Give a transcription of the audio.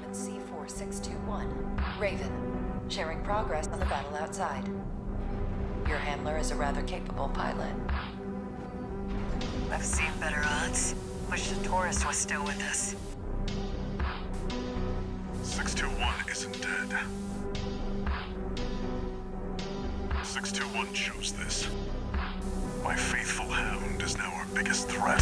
C4621. Raven, sharing progress on the battle outside. Your handler is a rather capable pilot. I've seen better odds. Wish the tourist was still with us. 621 isn't dead. 621 chose this. My faithful hound is now our biggest threat.